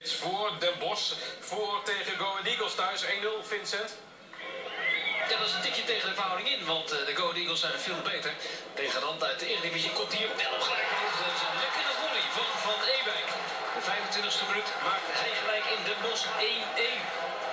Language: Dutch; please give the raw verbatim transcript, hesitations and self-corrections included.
Voor Den Bosch, voor tegen Go Ahead Eagles thuis, één nul, Vincent. Ja, dat is een tikje tegen de verhouding in, want uh, de Go Ahead Eagles zijn veel beter. Tegen Rand uit de Eredivisie komt hier wel gelijk. Dat is een lekkere volley van Van Ewijk. De vijfentwintigste minuut maakt hij gelijk in Den Bosch één-één.